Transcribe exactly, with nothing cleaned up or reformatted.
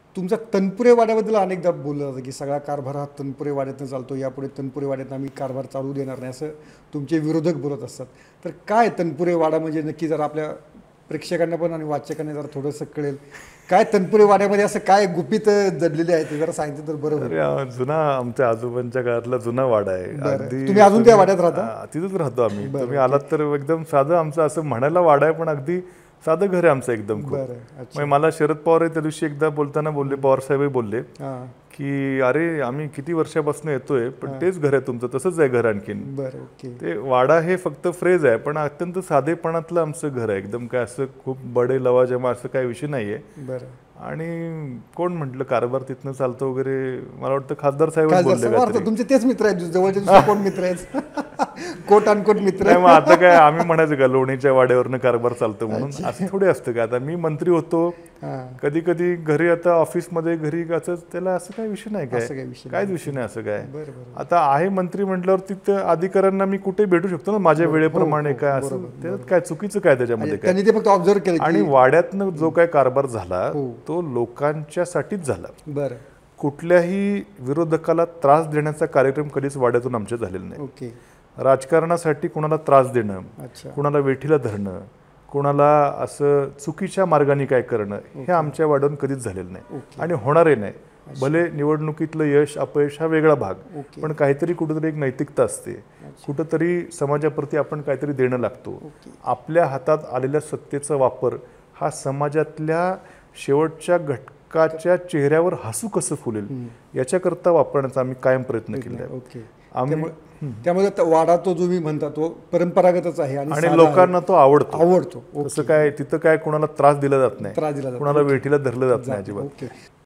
तुमचा तनपुरे वाड्याबद्दल अनेकदा बोललं जातं की सगळा कारभार हा तनपुरे वाड्यातनं चालतो, यापुढे तनपुरे वाड्यातनं आम्ही कारभार चालू देणार नाही असं तुमचे विरोधक बोलत असतात. तर काय तनपुरे वाडा म्हणजे नक्की जरा आपल्या प्रेक्षकांना पण आणि वाचकांना जरा थोडंसं कळेल, काय तनपुरे वाड्यामध्ये असं काय गुपित जडलेले आहे ते जरा सांगितलं तर बरं होईल. अरे, जुना आमच्या आजोबांच्या काळातला जुना वाडा आहे. बरं. तुम्ही अजून त्या वाड्यात राहता? हा, तिथंच राहतो आम्ही. तुम्ही आलात तर एकदम साधं आमचं असं म्हणायला वाडा आहे, पण अगदी साधं घर आहे आमचं एकदम खूप. मग मला शरद पवार त्या दिवशी एकदा बोलताना बोलले, पवार साहेबही बोलले की अरे आम्ही किती वर्षापासून येतोय पण तेच घर आहे तुमचं, तसंच आहे घर आणखीन. ते वाडा हे फक्त फ्रेज आहे, पण अत्यंत साधेपणातलं आमचं घर आहे एकदम. काय असं खूप बडे लवाजमा असं काही विषय नाहीये. आणि कोण म्हटलं कारभार तिथनं चालतो वगैरे, मला वाटतं खासदार साहेब बोलले. तुमचे तेच मित्र आहेत जवळचे, कोण मित्र आहेत? कोट अनकोट मित्र. मग आता काय आम्ही म्हणायचं का लोणीच्या वाड्यावरनं कारभार चालतो म्हणून? असं थोडे असतं का. आता मी मंत्री होतो, कधी कधी घरी आता ऑफिसमध्ये घरी असं, त्याला असं काही विषय नाही, काय काहीच विषय नाही असं काय. आता आहे मंत्री म्हटल्यावर तिथं अधिकाऱ्यांना मी कुठे भेटू शकतो ना माझ्या वेळेप्रमाणे. काय असं त्याच्यात काय चुकीचं काय त्याच्यामध्ये काय? ते फक्त ऑब्झर्व केलं. आणि वाड्यातनं जो काय कारभार झाला तो लोकांच्यासाठीच झाला. बरं. कुठल्याही विरोधकाला त्रास देण्याचा कार्यक्रम कधीच वाड्यातून आमच्या झालेला नाही. राजकारणासाठी कोणाला त्रास देणं, कोणाला वेठीला धरणं, कोणाला असं चुकीच्या मार्गाने काय करणं, हे आमच्या वाड्यातून कधीच झालेलं नाही आणि होणारही नाही. भले निवडणुकीतलं यश अपयश हा वेगळा भाग, पण काहीतरी कुठेतरी एक नैतिकता असते, कुठंतरी समाजाप्रती आपण काहीतरी देणं लागतो. आपल्या हातात आलेल्या सत्तेचा वापर हा समाजातल्या शेवटच्या घटकाच्या चेहऱ्यावर हसू कसं फुलेल याच्याकरता वापरण्याचा आम्ही कायम प्रयत्न केला आहे. आम्ही त्यामुळे वाडा तो जो मी म्हणता तो परंपरागतच आहे आणि लोकांना तो आवडतो आवडतो असं काय तिथं काय कोणाला त्रास दिला जात नाही, त्रास दिला जात कोणाला वेठीला धरलं जात नाही अजिबात.